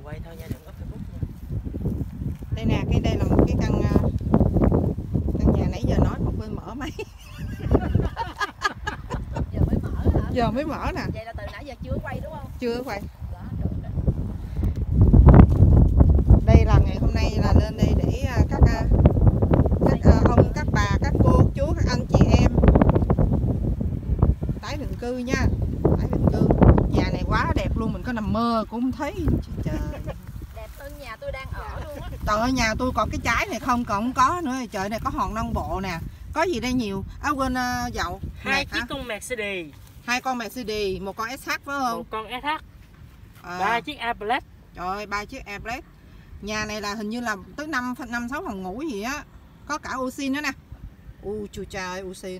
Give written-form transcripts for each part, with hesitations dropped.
quay thôi nha, đừng up Facebook nha. Đây nè, đây là một cái căn nhà nãy giờ nói mà quên mở máy. Giờ mới mở hả? Giờ mới mở nè. Vậy là từ nãy giờ chưa quay đúng không? Chưa quay. Đó, được đó. Đây là ngày hôm nay là lên đây để các ông, các bà, các cô, chú, các anh chị em tái định cư nha. Tái định cư. Nhà này quá đẹp luôn, mình có nằm mơ cũng không thấy. Trời. Đẹp hơn nhà tôi đang ở luôn á. Trời ơi, nhà tôi còn cái trái này không, còn không có nữa. Trời, này có hòn non bộ nè. Có gì đây nhiều. À quên dậu. Hai chiếc con Mercedes. 2 con Mercedes, 1 con SH phải không? 1 con SH. 3 chiếc Airblade. Trời ơi, 3 chiếc Airblade. Nhà này là hình như là tới 5-6 phòng ngủ gì á. Có cả Usin nữa nè. Chu cha ơi, Usin.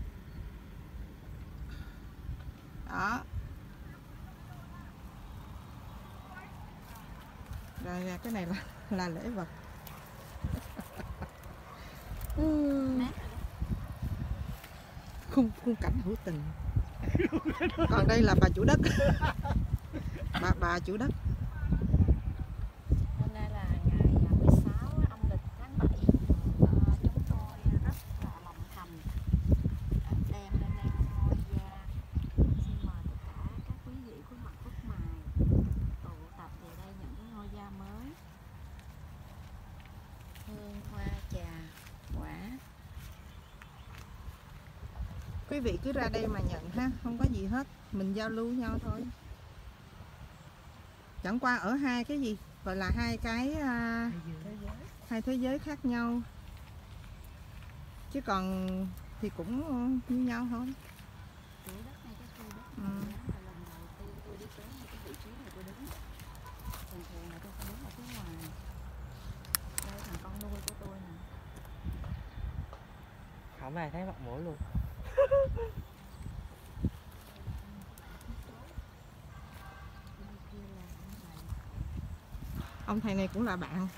Đó. Rồi cái này là lễ vật. Khung cảnh hữu tình. Còn đây là bà chủ đất. bà chủ đất. Hôm nay là ngày 16 âm lịch tháng 7. Chúng tôi rất là lòng thành đem lên đây ngôi gia. Xin mời tất cả các quý vị khuôn mặt phúc mài tụ tập về đây nhận cái ngôi gia mới. Hương hoa trà quả. Quý vị cứ ra đây mà nhận ha, không có gì hết, mình giao lưu nhau thôi. Chẳng qua ở hai cái gì gọi là hai cái hai thế giới khác nhau, chứ còn thì cũng như nhau thôi. Chủ đất này cái khu đất Ừ. này là lần đầu tiên tôi đi tới cái vị trí này tôi đứng. Thường thường là tôi sẽ đứng ở phía ngoài. Đây thằng con nuôi của tôi nè. Không ai thấy mặt mũi luôn. Ông thầy này cũng là bạn.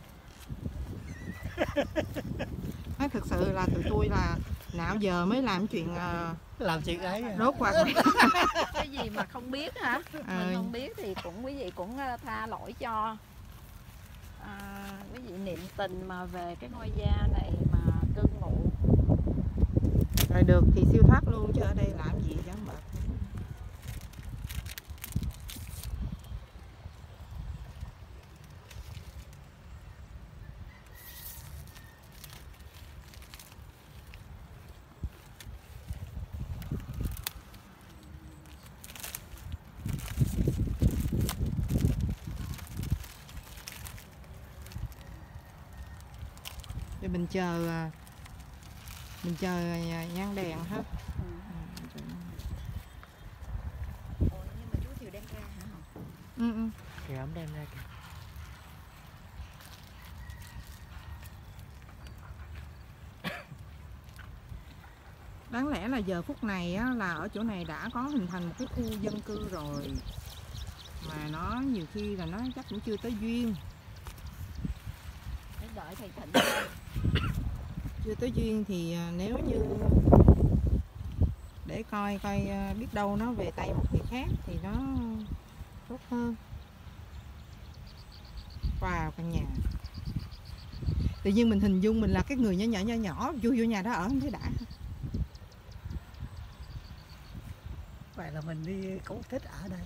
Nói thực sự là tụi tôi là nào giờ mới làm chuyện ấy đốt qua. Cái gì mà không biết hả? Mình không biết thì quý vị cũng tha lỗi cho. Quý vị niệm tình mà về cái ngôi gia này mà cư ngụ. Rồi được thì siêu thoát luôn, chứ ở đây làm gì cho mệt. Rồi mình chờ nhang đèn hết. Ủa, nhưng mà chú Thiều đem ra hả Hồng? Thì ổng đem ra kìa. Đáng lẽ là giờ phút này á, là ở chỗ này đã có hình thành một cái khu dân cư rồi, mà nó nhiều khi là nó chắc cũng chưa tới duyên. Để đợi thầy Thịnh. Chưa tới duyên thì nếu như để coi biết đâu nó về tay một người khác thì nó tốt hơn. Vào căn nhà tự nhiên mình hình dung mình là cái người nhỏ vô nhà đó ở không thấy đã. Vậy là mình đi cũng thích ở đây.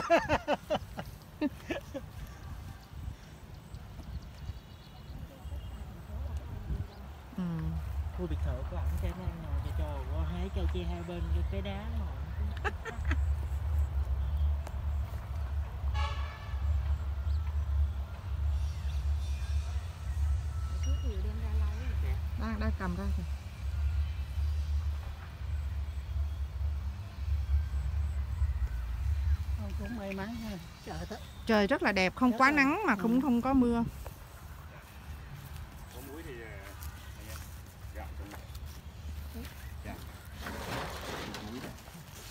Khu biệt thự của ổng sẽ đang ngồi cho hai cây tre hai bên cái đá ngồi. Chú Thiều đem ra lâu rồi. Đang cầm ra kìa. Cũng may mắn ha. Trời rất là đẹp, không quá nắng mà cũng không có mưa. Có muối thì gạo trong này. Dạ. Muối đây.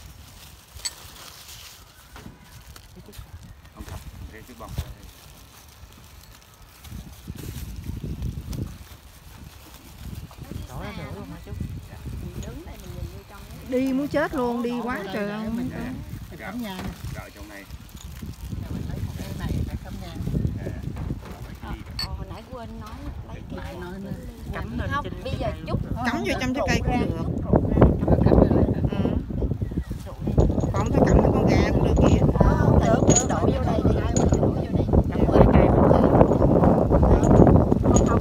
Không thật, cái chiếc bông. Đổ ra nữa luôn hả chú? Mình đứng đây mình nhìn vô trong ấy. Đi muốn chết luôn, đi quá trời ơi. Mình cắm nhà. Gạo trong này. Mình lấy một cái này để cắm nhà. nó Cắm lên Không, trên bây cái giờ cây chút luôn. Cắm vô trong trái cây cũng được. rượu ra, cắm vô đây. Ừ. rượu đi. Còn phải cắm lên con gà cũng được kìa. Không được, đổ vô đây đi, đổ vô đây. Cắm qua cái cây mình Không,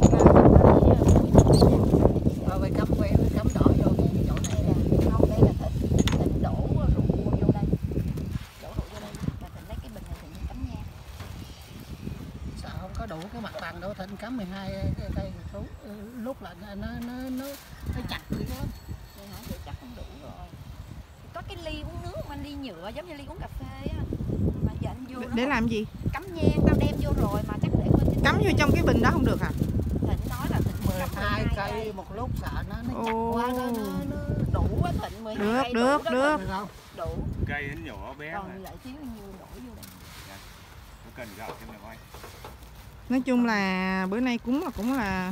Phải cắm đỏ vô cái chỗ này. không, đây là Thịnh đổ rượu vô đây. Đổ rượu vô đây, và Thịnh lấy cái bình này Thịnh cắm nhang. Sợ không có đủ cái mặt bằng đâu, Thịnh cắm 12 cái cây xuống lúc là nó chặt vậy đó. Vậy hả? Vậy chắc không đủ rồi. Có cái ly uống nước mà ly nhựa giống như ly uống cà phê á. Mà giờ anh vô Để đó làm gì? cắm nhang tao đem vô rồi mà chắc để bên trên. Cắm vô trong cái bình đó không được hả? Thịnh nói là Thịnh muốn cắm 12 cây. cây một lúc sợ nó chặt Ồ. quá nó Đủ á Thịnh 12 Được, cây được, đủ đó được. được không? Thịnh. Đủ. Cây nó nhỏ bé mà. Còn lại xíu nhiêu đổ vô đây. Nó cần gạo thêm là quay. Nói chung là bữa nay cúng là cũng là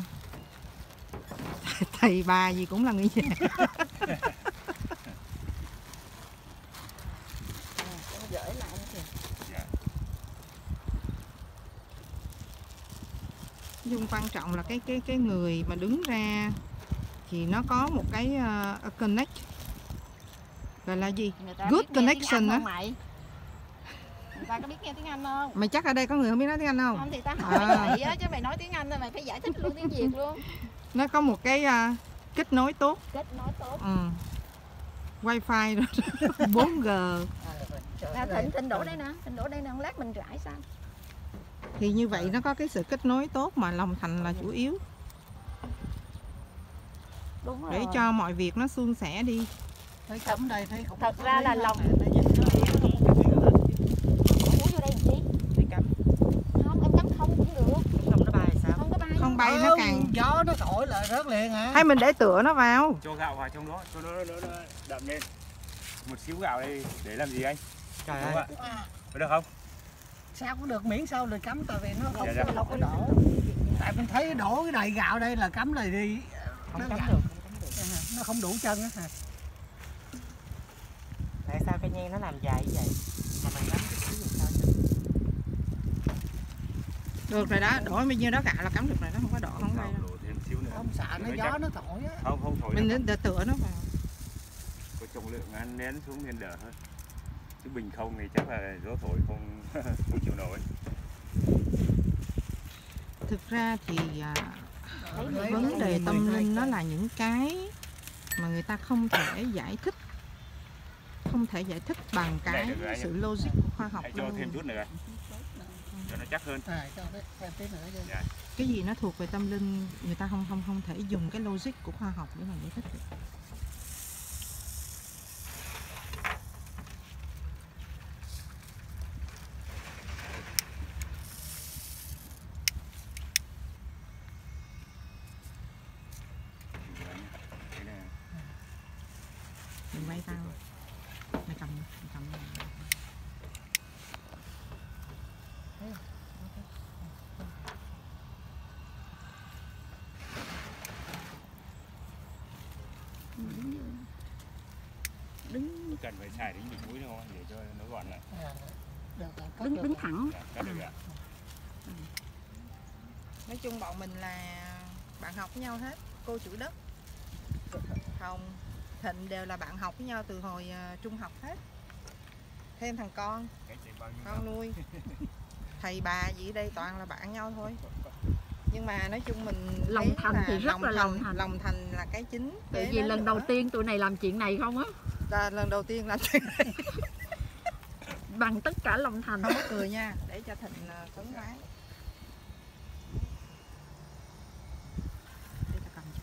thầy bà gì cũng là người già. Con gửi lại nó kìa. Nói chung quan trọng là cái người mà đứng ra thì nó có một cái connect, gọi là gì? Người ta Good biết nghe tiếng connection Anh á. không mày? Người ta có biết nghe tiếng Anh không? Mày chắc ở đây có người không biết nói tiếng Anh không? Không thì ta hỏi À. vậy á, chứ mày nói tiếng Anh rồi mày phải giải thích luôn tiếng Việt luôn. Nó có một cái kết nối tốt. Kết nối tốt. Ừ. Wi-Fi rồi 4G. Nè Thịnh đổ đây nè, Thịnh đổ đây nè, lát mình rải sao? Thì như vậy nó có cái sự kết nối tốt mà lòng thành là chủ yếu Đúng rồi. để cho mọi việc nó suôn sẻ đi. Thấy cắm đây thấy cũng Thật ra là lòng. nó dính nó Em muốn vô đây làm chi? để cắm Không, em cắm không cũng được. không nó bay sao? Không có bay. Không bay nó càng. gió nó thổi là rớt liền hả? Hay mình để tựa nó vào. Cho gạo vào trong đó, cho nó đậm lên. Một xíu gạo đây để làm gì anh? Trời Đúng ơi. ạ. Có được không? Sao cũng được miễn sao được cắm, tại vì nó không Dạ, dạ. đâu có đổ. Tại mình thấy đổ cái đầy gạo đây là cắm này đi Không nó cắm gạo- được, không cắm được. nó không đủ chân á hả? Tại sao cây nhang nó làm dài như vậy? Mà mày cắm cái xíu làm sao chứ? Được rồi đó, đổ bao nhiêu đó gạo là cắm được rồi đó, không có đổ không bay đâu. Đổ thêm xíu nữa. Không sợ nó Để gió chắc. nó thổi á. Không thổi Mình đâu. để tựa nó vào. Có trọng lượng ăn nén xuống nên đỡ hơn. Chứ bình không thì chắc là gió thổi không không chịu nổi. Thực ra thì Lấy vấn đề tâm 12 linh nó cây. là những cái mà người ta không thể giải thích, không thể giải thích bằng Này cái được rồi anh sự logic của khoa học Hãy cho đâu. thêm chút nữa cho nó chắc hơn. Cho thêm tí nữa cho. Cái gì nó thuộc về tâm linh người ta không thể dùng cái logic của khoa học để mà giải thích được. Thế là Mình quay tao, mày cầm. Đứng cần phải xài đến bịch mũi thôi để cho nó gọn lại. đứng thẳng. Dạ, cắt được ạ. Nói chung bọn mình là bạn học với nhau hết, cô chủ đất, Hồng, Thịnh đều là bạn học với nhau từ hồi trung học hết. Thêm thằng con Cái chị bao nhiêu con nuôi, thầy bà gì ở đây toàn là bạn nhau thôi. Nhưng mà nói chung mình Lòng thấy thành thì rất là lòng thành. lòng thành là cái chính. Tại Kế vì đến lần đầu nữa tiên tụi này làm chuyện này không á, là lần đầu tiên làm chuyện này. bằng tất cả lòng thành. Không có cười nha, để cho Thịnh phấn khoái. Để tao cầm cho.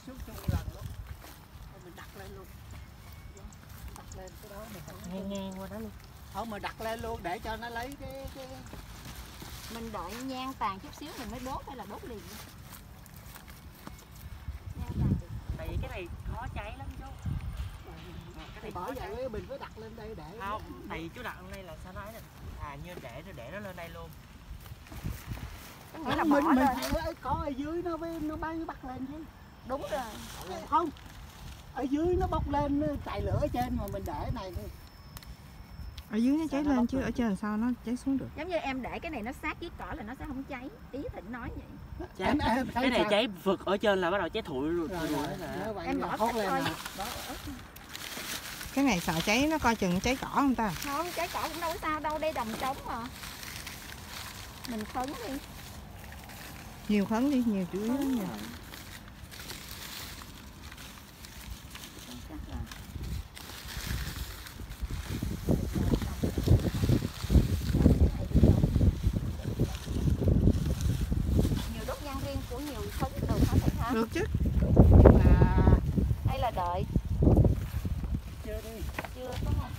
xuống chung lần luôn. Mình đặt lên luôn. Đặt lên cái đó mình ngang ngang qua đó luôn. không mà đặt lên luôn để cho nó lấy cái Mình đợi nhang tàn chút xíu mình mới đốt hay là đốt liền? Nhang tàn thì Tại vì cái này khó cháy lắm chú. Cái thì này bỏ khó cháy. vậy mình phải đặt lên đây để Không, tại vì chú đặt lên đây là sao nói nè. Như để nó lên đây luôn. có nghĩa là mình bỏ lên. phải có ở dưới nó mới bắt lên chứ. Đúng rồi. Không, ở dưới nó bốc lên chạy lửa ở trên mà mình để này thì Ở dưới nó cháy Sao nó lên bốc chứ lên? ở trên sao nó cháy xuống được. Giống như em để cái này nó sát với cỏ là nó sẽ không cháy. Ý Thịnh nói vậy. Cháy. thấy Cái này sao? cháy vực ở trên là bắt đầu cháy thụi rồi. Rồi, nếu vậy Em là bỏ hốt cách lên thôi. nè. Bỏ ớt. Cái này sợ cháy nó coi chừng cháy cỏ không ta? Không, trái cỏ cũng đâu có sao đâu, đây đồng trống mà. Mình khấn đi. Nhiều khấn đi, nhiều chủ yếu Khấn nhiều. rồi. Chắc là nhiều đốt nhang riêng của nhiều khấn được hả thầy hả? Được chứ. Nhưng mà Hay là đợi chưa đi. chưa có không?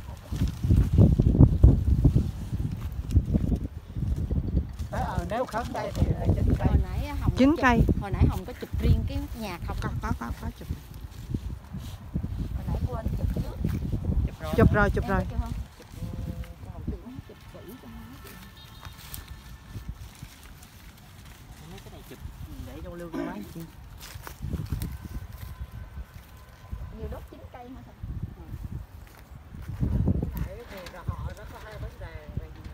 Nếu khấn đây thì là 9 cây. Hồi nãy Hồng 9 chụp- cây. Hồi nãy Hồng có chụp riêng cái nhạc không? Có chụp. Hồi nãy quên chụp trước. Chụp rồi. Em có chụp không? Còn tưởng chụp kỹ cho nó. Mấy cái này chụp để trong lưu cái máy chi. Nhiều đốt 9 cây hả thầy? Nãy thì họ nó có hai vấn đề.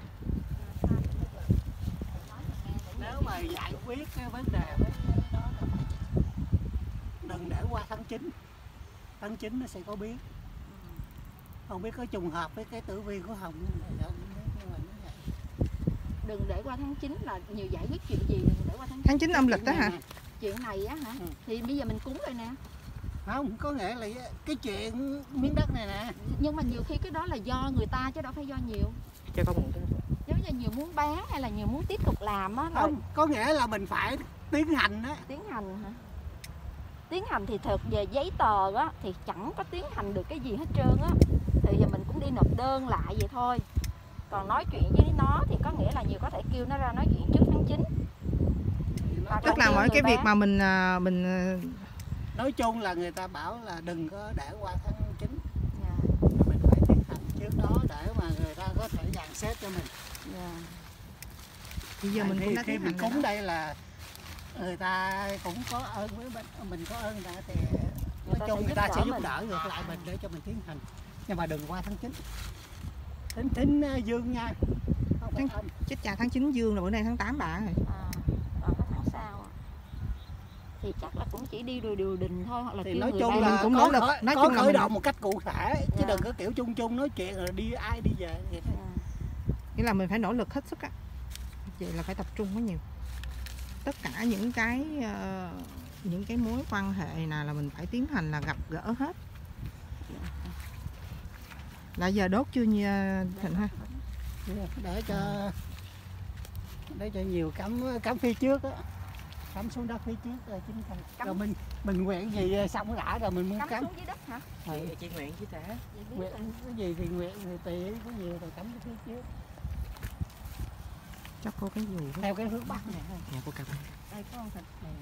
Nếu mà giải quyết cái vấn đề đó là đừng để qua tháng 9. Tháng 9 nó sẽ có biến. Không biết có trùng hợp với cái tử vi của Hồng không? Nhưng mà nó vậy. Đừng để qua tháng 9 là nhiều giải quyết chuyện gì đừng để qua tháng 9. Tháng 9 âm lịch đó hả? Chuyện này á hả? Ừ. Thì bây giờ mình cúng rồi nè. Không, có nghĩa là cái chuyện miếng đất này nè. Nhưng mà nhiều khi cái đó là do người ta chứ đâu phải do nhiều. Cho con mượn. Giống như nhiều muốn bán hay là nhiều muốn tiếp tục làm á. Rồi Không, có nghĩa là mình phải tiến hành á. tiến hành hả? Tiến hành thì thật về giấy tờ á thì chẳng có tiến hành được cái gì hết trơn á. Thì giờ mình cũng đi nộp đơn lại vậy thôi. Còn nói chuyện với nó thì có nghĩa là nhiều có thể kêu nó ra nói chuyện trước tháng 9. Hoặc Tức là kêu mỗi người cái việc bán. mà mình Nói chung là người ta bảo là đừng có để qua tháng 9. Dạ, Mình phải tiến hành trước đó để mà người ta có thể dàn xếp cho mình. dạ. bây giờ mình Thì cũng đã khi tiến mình hành rồi cúng đó. đây là người ta cũng có ơn với mình có ơn người ta thì nói chung người ta sẽ giúp đỡ ngược lại mình để cho mình tiến hành. Nhưng mà đừng qua tháng 9. Tính dương nha. Không phải âm. Chết cha, tháng 9 dương là bữa nay tháng 8 bà rồi. Còn có tháng sau á. Thì chắc là cũng chỉ đi đường đình thôi hoặc là Thì kêu nói người chung bán. mình là cũng có nỗ lực. khởi, Nói có chung là khởi mình- động một cách cụ thể chứ Dạ. đừng có kiểu chung chung nói chuyện rồi đi ai đi về vậy thôi. Dạ. Nghĩa là mình phải nỗ lực hết sức á. Vậy là phải tập trung có nhiều. Tất cả những cái mối quan hệ nào là mình phải tiến hành là gặp gỡ hết. Là giờ đốt chưa nha Thịnh ha? Để cho nhiều cắm phía trước á, cắm xuống đất phía trước rồi chính thành. Cắm- Rồi mình nguyện gì xong đã rồi mình muốn Cắm cắm. xuống dưới đất hả? Ừ. Chị nguyện chứ ta. Vậy biết Nguyện rồi. cái gì thì nguyện người tùy có nhiều rồi cắm cái phía trước Cho cô cái dù với. theo cái hướng bắc này. Nhà cô cầm. Đây có con thịt này.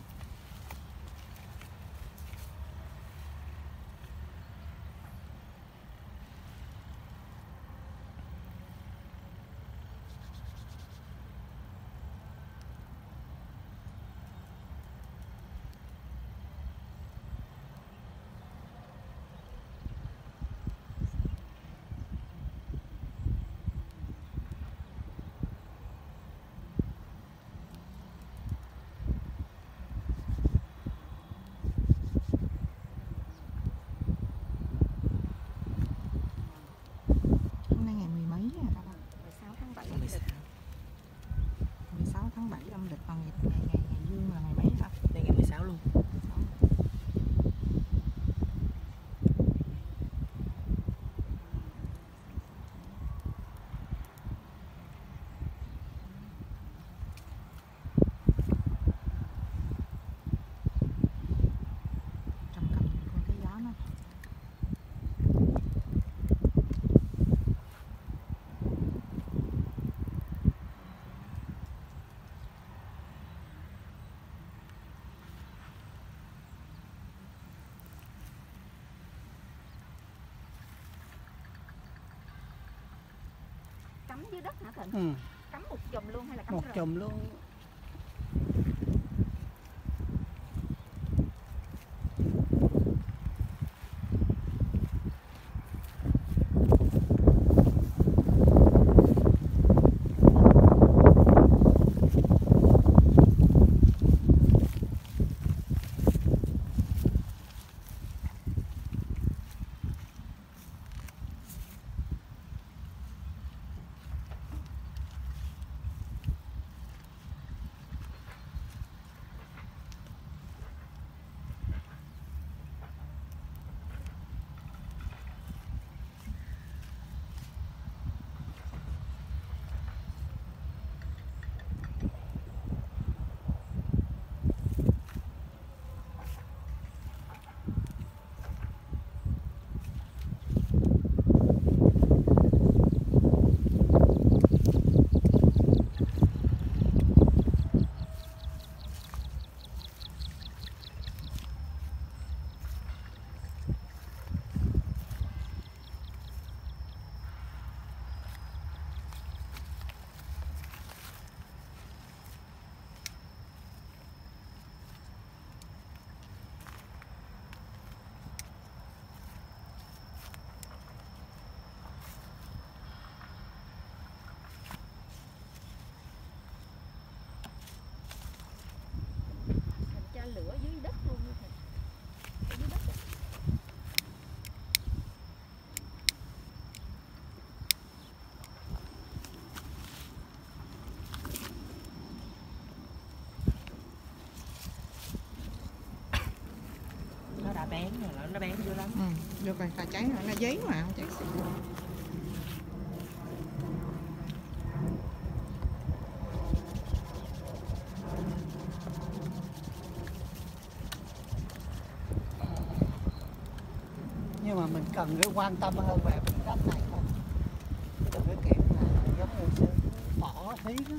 dưới đất hả Thịnh? Ừ, Cắm một chùm luôn hay là cắm một rời? chùm luôn. Thịnh cho lửa dưới đất luôn đi Thịnh. Ở dưới đất. Nó đã bén rồi, nó bén dữ lắm. Ừ, được rồi, là cháy rồi, là giấy mà không cháy xịn. Nhưng mà mình cần cái quan tâm hơn về cái đất này thôi. Đừng cái kiểu là giống như bỏ thí đó.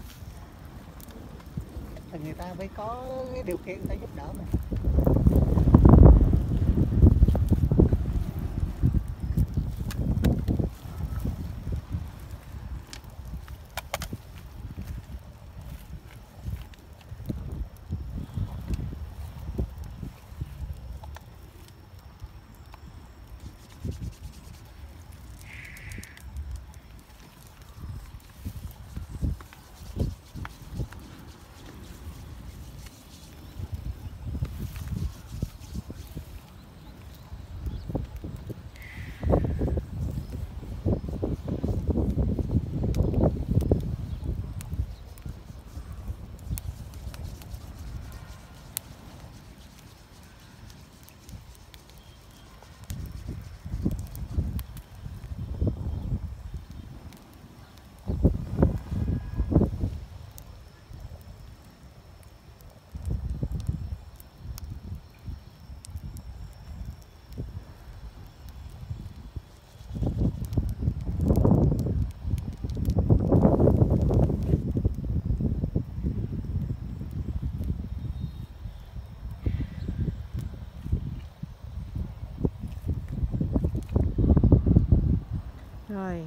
Thì người ta phải có cái điều kiện để giúp đỡ mình. Rồi,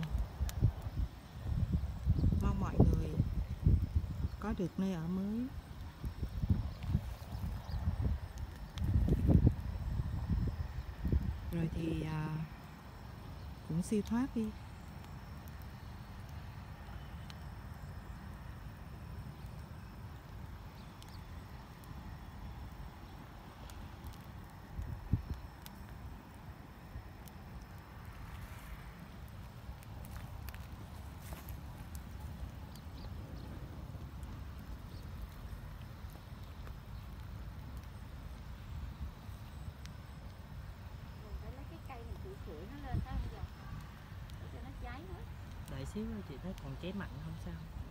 mong mọi người có được nơi ở mới. Rồi thì cũng siêu thoát đi. Mình phải lấy cái cây này chửi nó lên đó bây giờ. Để cho nó cháy hết. Đợi xíu chị thấy còn cháy mạnh không sao.